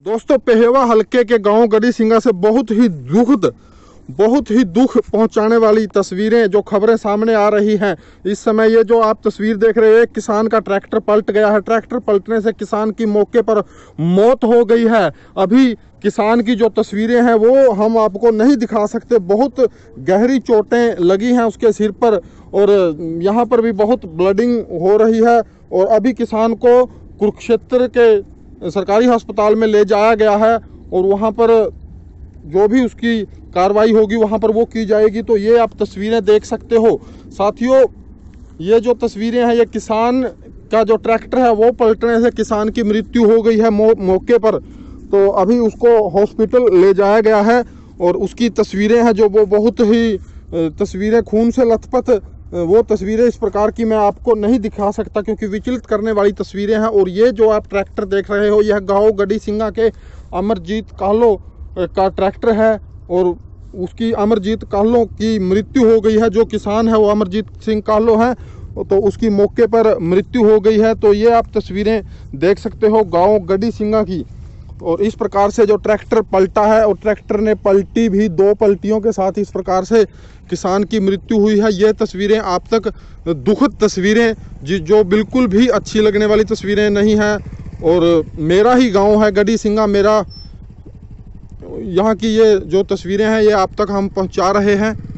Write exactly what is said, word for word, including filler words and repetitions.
दोस्तों, पेहेवा हलके के गांव गड़ी सिंगा से बहुत ही दुखद बहुत ही दुख पहुंचाने वाली तस्वीरें जो खबरें सामने आ रही हैं। इस समय ये जो आप तस्वीर देख रहे हैं, किसान का ट्रैक्टर पलट गया है। ट्रैक्टर पलटने से किसान की मौके पर मौत हो गई है। अभी किसान की जो तस्वीरें हैं वो हम आपको नहीं दिखा सकते। बहुत गहरी चोटें लगी हैं उसके सिर पर और यहाँ पर भी बहुत ब्लडिंग हो रही है। और अभी किसान को कुरुक्षेत्र के सरकारी अस्पताल में ले जाया गया है और वहाँ पर जो भी उसकी कार्रवाई होगी वहाँ पर वो की जाएगी। तो ये आप तस्वीरें देख सकते हो साथियों। ये जो तस्वीरें हैं, ये किसान का जो ट्रैक्टर है वो पलटने से किसान की मृत्यु हो गई है मौ, मौके पर। तो अभी उसको हॉस्पिटल ले जाया गया है और उसकी तस्वीरें हैं जो वो बहुत ही तस्वीरें खून से लथपथ वो तस्वीरें इस प्रकार की मैं आपको नहीं दिखा सकता क्योंकि विचलित करने वाली तस्वीरें हैं। और ये जो आप ट्रैक्टर देख रहे हो, यह गाँव गड़ी सिंगा के अमरजीत काहलो का ट्रैक्टर है और उसकी अमरजीत काहलो की मृत्यु हो गई है। जो किसान है वो अमरजीत सिंह काहलो है, तो उसकी मौके पर मृत्यु हो गई है। तो ये आप तस्वीरें देख सकते हो गांव गड़ी सिंगा की। और इस प्रकार से जो ट्रैक्टर पलटा है और ट्रैक्टर ने पलटी भी, दो पलटियों के साथ इस प्रकार से किसान की मृत्यु हुई है। ये तस्वीरें आप तक दुखद तस्वीरें जी जो बिल्कुल भी अच्छी लगने वाली तस्वीरें नहीं हैं। और मेरा ही गाँव है गड़ी सिंगा, मेरा यहाँ की ये जो तस्वीरें हैं ये आप तक हम पहुँचा रहे हैं।